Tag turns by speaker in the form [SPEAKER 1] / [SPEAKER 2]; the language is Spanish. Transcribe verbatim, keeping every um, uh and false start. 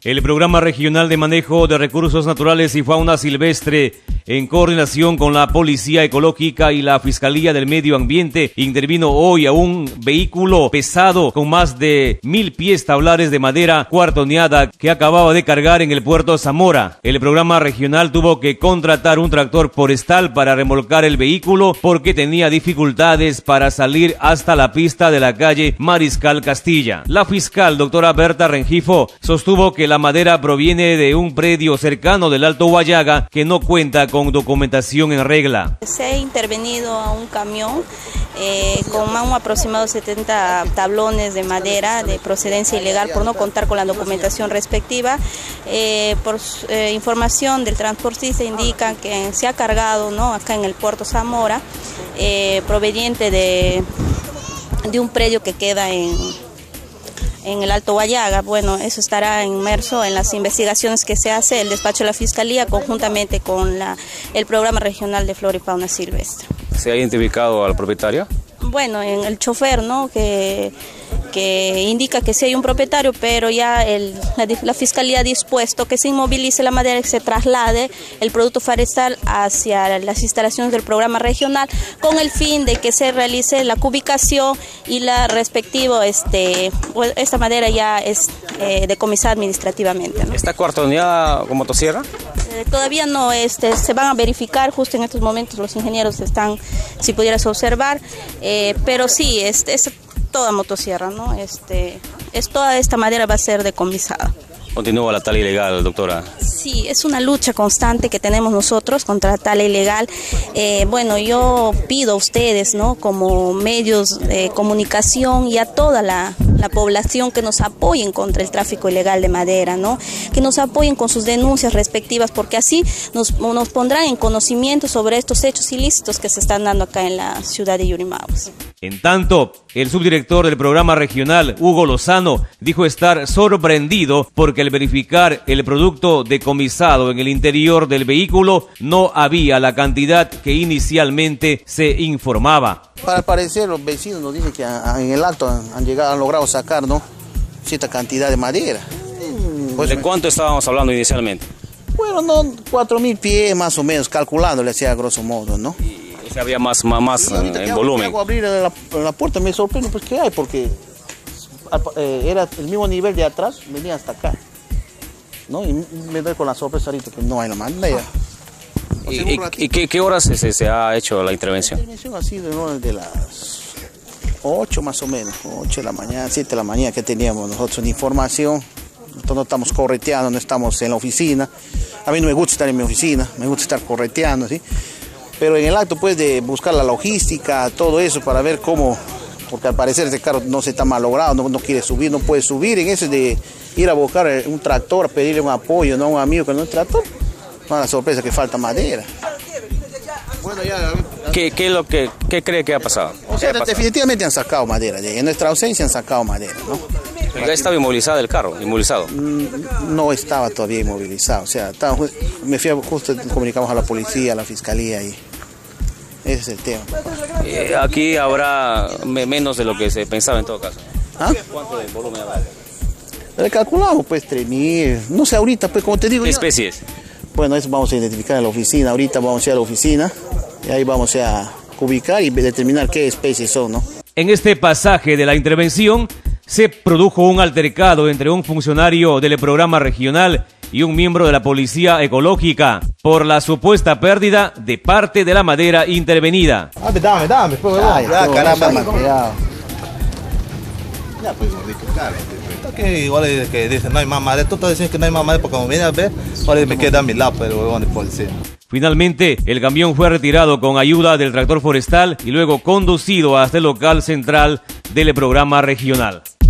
[SPEAKER 1] El Programa Regional de Manejo de Recursos Naturales y Fauna Silvestre, en coordinación con la Policía Ecológica y la Fiscalía del Medio Ambiente, intervino hoy a un vehículo pesado con más de mil pies tablares de madera cuartoneada que acababa de cargar en el puerto Zamora. El Programa Regional tuvo que contratar un tractor forestal para remolcar el vehículo porque tenía dificultades para salir hasta la pista de la calle Mariscal Castilla. La fiscal, doctora Berta Rengifo, sostuvo que la madera proviene de un predio cercano del Alto Huallaga que no cuenta con documentación en regla.
[SPEAKER 2] Se ha intervenido a un camión eh, con un aproximado setenta tablones de madera de procedencia ilegal por no contar con la documentación respectiva. Eh, por eh, información del transportista indican que se ha cargado, ¿no?, acá en el puerto Zamora, eh, proveniente de, de un predio que queda en... en el Alto Huallaga. Bueno, eso estará inmerso en las investigaciones que se hace el despacho de la Fiscalía conjuntamente con la, el Programa Regional de Flora y Fauna Silvestre.
[SPEAKER 3] ¿Se ha identificado al propietario?
[SPEAKER 2] Bueno, en el chofer, ¿no?, que, que indica que sí hay un propietario, pero ya el, la, la Fiscalía ha dispuesto que se inmovilice la madera, que se traslade el producto forestal hacia las instalaciones del programa regional con el fin de que se realice la cubicación y la respectiva, este, esta madera ya es eh, decomisada administrativamente, ¿no?
[SPEAKER 3] ¿Está cuartoneada con motosierra?
[SPEAKER 2] Eh, todavía no, este, se van a verificar, justo en estos momentos los ingenieros están, si pudieras observar, eh, pero sí, es, es toda motosierra, ¿no? Este, es toda esta madera va a ser decomisada.
[SPEAKER 3] ¿Continúa la tala ilegal, doctora?
[SPEAKER 2] Sí, es una lucha constante que tenemos nosotros contra la tala ilegal. Eh, bueno, yo pido a ustedes, ¿no?, como medios de comunicación y a toda la, la población que nos apoyen contra el tráfico ilegal de madera, ¿no?, que nos apoyen con sus denuncias respectivas, porque así nos, nos pondrán en conocimiento sobre estos hechos ilícitos que se están dando acá en la ciudad de Yurimaguas.
[SPEAKER 1] En tanto, el subdirector del programa regional, Hugo Lozano, dijo estar sorprendido porque al verificar el producto decomisado en el interior del vehículo no había la cantidad que inicialmente se informaba.
[SPEAKER 4] Para parecer, los vecinos nos dicen que en el alto han, han llegado, han logrado sacar, ¿no?, cierta cantidad de madera.
[SPEAKER 3] Pues, ¿de cuánto estábamos hablando inicialmente?
[SPEAKER 4] Bueno, no, cuatro mil pies más o menos, calculándole así a grosso modo, ¿no?
[SPEAKER 3] Y había más, más, más en, en
[SPEAKER 4] hago,
[SPEAKER 3] volumen.
[SPEAKER 4] Hago abrir la, la puerta, me sorprende, pues ¿qué hay? Porque eh, era el mismo nivel de atrás, venía hasta acá, ¿no? Y me doy con la sorpresa ahorita que no hay la madera.
[SPEAKER 3] ¿Y, y, y qué, qué horas se, se ha hecho la intervención?
[SPEAKER 4] La intervención ha sido, ¿no?, de las ocho más o menos, ocho de la mañana, siete de la mañana que teníamos nosotros en información. Nosotros no estamos correteando, no estamos en la oficina. A mí no me gusta estar en mi oficina, me gusta estar correteando, ¿sí? Pero en el acto, pues, de buscar la logística, todo eso, para ver cómo, porque al parecer ese carro no se está malogrado, no, no quiere subir, no puede subir, en ese de ir a buscar un tractor, pedirle un apoyo, no a un amigo que no es tractor, no, la sorpresa que falta madera.
[SPEAKER 3] Bueno, ya, ¿Qué, qué, lo que, ¿Qué cree que ha pasado?
[SPEAKER 4] O sea, definitivamente han sacado madera, en nuestra ausencia han sacado madera, ¿no?
[SPEAKER 3] ¿Ya estaba inmovilizado el carro? ¿Inmovilizado?
[SPEAKER 4] No estaba todavía inmovilizado, o sea, estaba, me fui a, justo comunicamos a la policía, a la fiscalía y ese es el tema.
[SPEAKER 3] Eh, aquí habrá me, menos de lo que se pensaba en todo caso.
[SPEAKER 4] ¿Ah?
[SPEAKER 3] ¿Cuánto de volumen habrá?
[SPEAKER 4] Le calculamos pues tres mil, no sé ahorita, pues como te digo.
[SPEAKER 3] ¿Qué especies?
[SPEAKER 4] Bueno, eso vamos a identificar en la oficina, ahorita vamos a ir a la oficina y ahí vamos a ubicar y determinar qué especies son, ¿no?
[SPEAKER 1] En este pasaje de la intervención se produjo un altercado entre un funcionario del programa regional y un miembro de la Policía Ecológica por la supuesta pérdida de parte de la madera intervenida.
[SPEAKER 5] Dame, dame, dame, pues,
[SPEAKER 4] ya, ya, caramba, material.
[SPEAKER 5] Ya, pues, gordito, claro. Que igual es que dicen no hay más madera, tú estás diciendo que no hay más madera porque como viene a ver, ahora me queda a mi lado, pero bueno, por decir.
[SPEAKER 1] Finalmente, el camión fue retirado con ayuda del tractor forestal y luego conducido hasta el local central del programa regional.